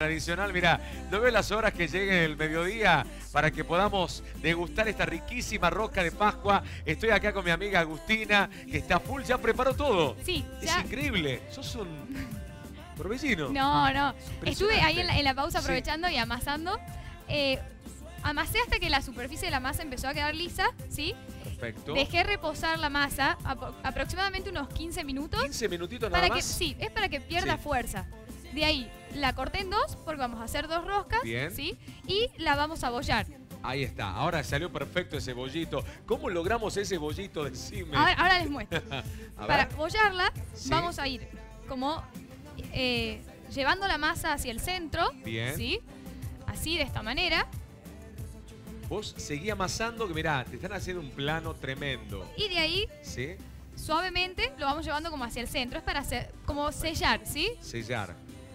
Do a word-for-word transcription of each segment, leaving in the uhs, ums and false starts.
Tradicional, mira, no veo las horas que llegue el mediodía para que podamos degustar esta riquísima rosca de Pascua. Estoy acá con mi amiga Agustina, que está full, ya preparó todo. Sí, es ya. increíble, sos un torbellino. No, no, estuve ahí en la, en la pausa aprovechando sí. y amasando. Eh, amasé hasta que la superficie de la masa empezó a quedar lisa, ¿sí? Perfecto. Dejé reposar la masa apro aproximadamente unos quince minutos. ¿quince minutitos nada para más? Que, sí, es para que pierda sí. fuerza. De ahí la corté en dos porque vamos a hacer dos roscas. Bien. ¿Sí? Y la vamos a bollar. Ahí está, ahora salió perfecto ese bollito. ¿Cómo logramos ese bollito? Decime. Ahora, ahora les muestro. Para ver. bollarla ¿Sí? vamos a ir como eh, llevando la masa hacia el centro. Bien. ¿Sí? Así, de esta manera. Vos seguí amasando, que mirá, te están haciendo un plano tremendo. Y de ahí, ¿sí? suavemente, lo vamos llevando como hacia el centro. Es para hacer, como sellar, ¿sí? Sellar.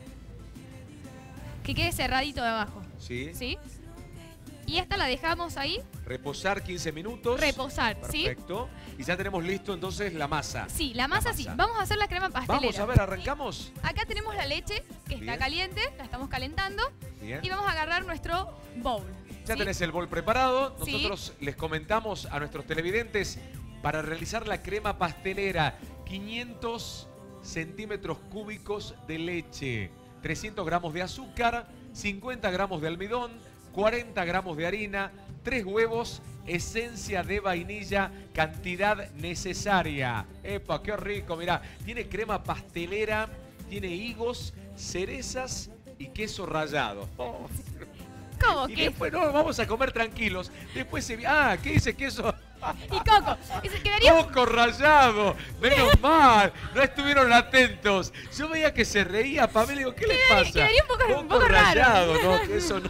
Que quede cerradito de abajo. ¿Sí? ¿Sí? Y esta la dejamos ahí. Reposar quince minutos. Reposar, ¿sí? Perfecto. Y ya tenemos listo entonces la masa. Sí, la masa, la masa. sí. Vamos a hacer la crema pastelera. Vamos a ver, arrancamos. Acá tenemos la leche que está Bien. caliente, la estamos calentando. Bien. Y vamos a agarrar nuestro bowl. Ya ¿sí? tenés el bol preparado. Sí. Nosotros les comentamos a nuestros televidentes para realizar la crema pastelera. quinientos centímetros cúbicos de leche, trescientos gramos de azúcar, cincuenta gramos de almidón, cuarenta gramos de harina, tres huevos, esencia de vainilla, cantidad necesaria. ¡Epa, qué rico! Mirá, tiene crema pastelera, tiene higos, cerezas y queso rallado. Oh. ¿Cómo Y que? después no, vamos a comer tranquilos. Después se... Ah, ¿qué dice queso? Y coco. Y se quedaría... Coco rallado. Menos mal. No estuvieron atentos. Yo veía que se reía Pamela y digo, ¿qué le pasa? Quedaría un poco, Coco un poco rallado, raro. no, que eso no.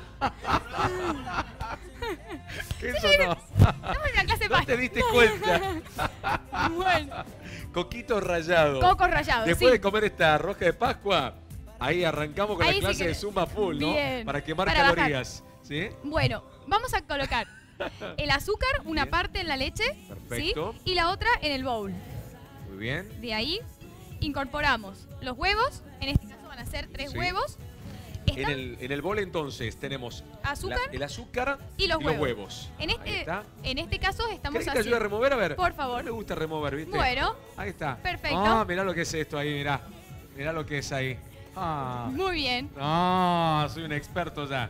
Que eso no. Estamos en la clase de No pasta. te diste cuenta. Bueno. Coquito rallado. Coco rallado, Después sí. de comer esta rosca de Pascua, ahí arrancamos con Ahí la sí clase que- de suma full, ¿no? Bien. Para quemar Para calorías. ¿Sí? Bueno, vamos a colocar el azúcar, una Bien. parte en la leche, Perfecto. ¿sí? Y la otra en el bowl. Muy bien. De ahí incorporamos los huevos, en este caso van a ser tres Sí. huevos. En Están el, en el bol entonces tenemos azúcar la- el azúcar y los huevos. huevos. En Ahí este, está. en este caso estamos ¿Querés que te ayude a haciendo... remover? A ver. Por favor. No me gusta remover, ¿viste? Bueno, Ahí está. perfecto. Ah, mirá lo que es esto ahí, mirá. Mirá lo que es ahí. Ah. muy bien. No, soy un experto ya.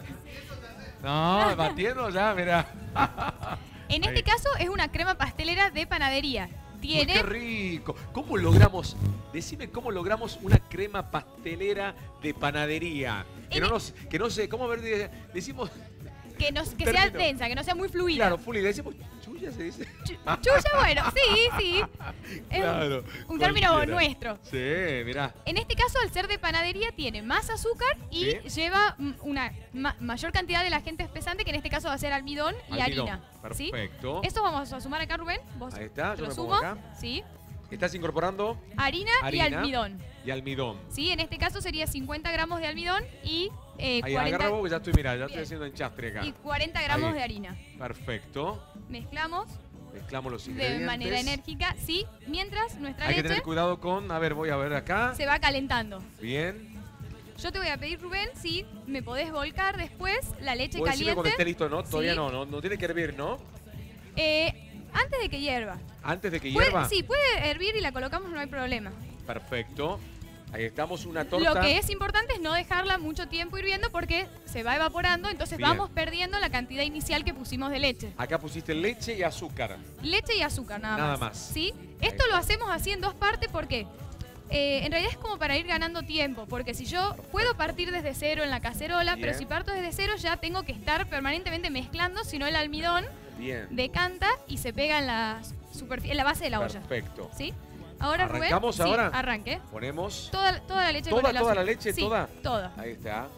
No, batiendo ya, mirá. En Ahí. este caso es una crema pastelera de panadería. Uy, Tiene... qué rico. ¿Cómo logramos? Decime cómo logramos una crema pastelera de panadería. Que En no el- nos, que no sé, ¿cómo a ver? de- Decimos, Que, nos, que sea Término. densa, que no sea muy fluida. claro, Fuli, decimos chulla, se dice. Ch- Chulla, bueno, sí, sí. Es Claro, un, un término cualquiera. nuestro. Sí, mirá. En este caso, al ser de panadería, tiene más azúcar y Sí. lleva mm, una ma- mayor cantidad de agente espesante, que en este caso va a ser almidón y Almidón. harina. ¿sí? Perfecto. Esto vamos a sumar acá, Rubén. Vos Ahí está, yo lo me sumo. pongo acá. ¿Sí? Estás incorporando Harina, Harina. y almidón. y almidón. ¿Sí? En este caso sería cincuenta gramos de almidón y, eh, Ahí, cuarenta, agarra vos que ya estoy, mirá, ya estoy Bien. haciendo enchastre acá. y cuarenta gramos Ahí. de harina. Perfecto. Mezclamos Mezclamos los de ingredientes. manera enérgica, ¿sí? Mientras nuestra Hay que leche tener cuidado con, a ver, voy a ver acá. se va calentando. Bien. Yo te voy a pedir, Rubén, si me podés volcar después la leche Vos decime caliente. cuando esté listo, ¿no? Todavía Sí. no, no, no tiene que hervir, ¿no? Eh, antes de que hierva. Antes de que Puede- hierva. sí, puede hervir y la colocamos, no hay problema. Perfecto. Ahí estamos, una torta. Lo que es importante es no dejarla mucho tiempo hirviendo porque se va evaporando, entonces Bien. vamos perdiendo la cantidad inicial que pusimos de leche. Acá pusiste leche y azúcar. Leche y azúcar, nada, Nada más. más. ¿Sí? Esto lo hacemos así en dos partes porque eh, en realidad es como para ir ganando tiempo, porque si yo puedo partir desde cero en la cacerola, Bien. pero si parto desde cero ya tengo que estar permanentemente mezclando, si no el almidón Bien. decanta y se pega en la, superfi- en la base de la olla. Perfecto. ¿Sí? Ahora, Rubén. ¿Arrancamos sí, ahora? arranque. Ponemos. Toda, toda la leche ¿Toda, con el toda la azúcar. leche? Sí, ¿Toda? toda. Ahí está.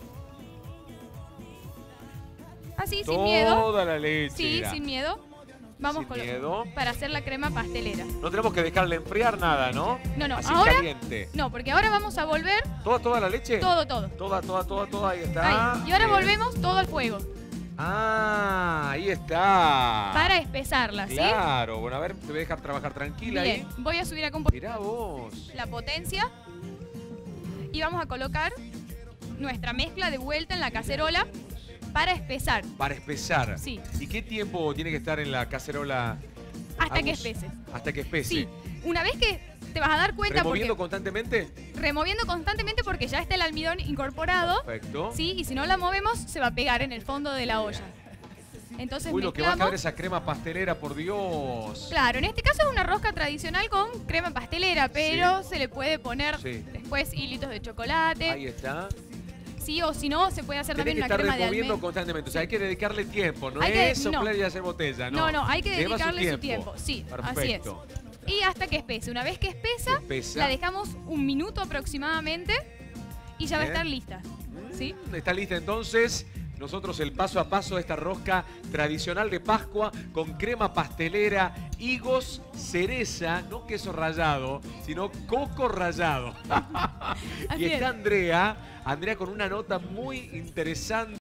Así, sin miedo. Toda la leche. Sí, mirá. sin miedo. Vamos Sin con lo- miedo. para hacer la crema pastelera. No tenemos que dejarle enfriar nada, ¿no? No, no, Así ahora- caliente. No, porque ahora vamos a volver ¿Toda, toda la leche? todo, todo. Toda, toda, toda, toda. Ahí está. Ahí. Y ahora Bien. volvemos todo al fuego Ah, ahí está. para espesarla, ¿sí? Claro. Bueno, a ver, te voy a dejar trabajar tranquila Bien, ahí. voy a subir acá un poquito Mirá vos. la potencia y vamos a colocar nuestra mezcla de vuelta en la cacerola para espesar. Para espesar. Sí. ¿Y qué tiempo tiene que estar en la cacerola? Hasta que Agus? espese. Hasta que espese. Sí. Una vez que te vas a dar cuenta ¿Removiendo porque... constantemente? Removiendo constantemente porque ya está el almidón incorporado. Perfecto. Sí, y si no la movemos, se va a pegar en el fondo de la olla. Entonces Uy, lo que va a mezclamos. caber esa crema pastelera, por Dios. Claro, en este caso es una rosca tradicional con crema pastelera, pero se le puede poner Sí. después hilitos de chocolate. Ahí está. Sí, o si no, se puede hacer Tenés también que una estar crema de removiendo almendra. constantemente. O sea, hay que dedicarle tiempo. No Hay que- es soplar no. y hacer botella, ¿no? No, no, hay que Lleva dedicarle su tiempo. Sí, Perfecto. así es. Y hasta que espese. Una vez que espesa, Espesa. la dejamos un minuto aproximadamente y ya va a Bien. estar lista. ¿Sí? Mm, Está lista entonces. Nosotros el paso a paso de esta rosca tradicional de Pascua con crema pastelera, higos, cereza, no queso rallado, sino coco rallado. Así Y está es. Andrea, Andrea con una nota muy interesante.